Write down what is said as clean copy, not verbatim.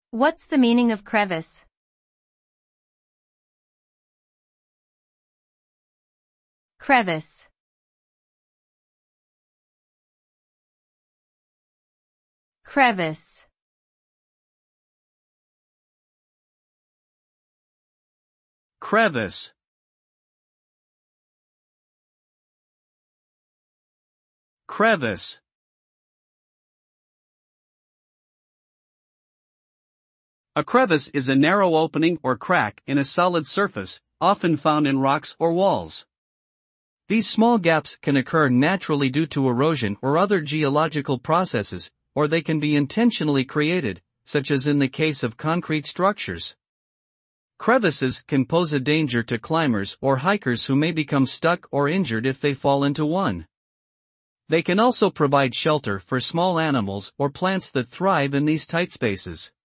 What's the meaning of crevice? Crevice. Crevice. Crevice. Crevice. A crevice is a narrow opening or crack in a solid surface, often found in rocks or walls. These small gaps can occur naturally due to erosion or other geological processes, or they can be intentionally created, such as in the case of concrete structures. Crevices can pose a danger to climbers or hikers who may become stuck or injured if they fall into one. They can also provide shelter for small animals or plants that thrive in these tight spaces.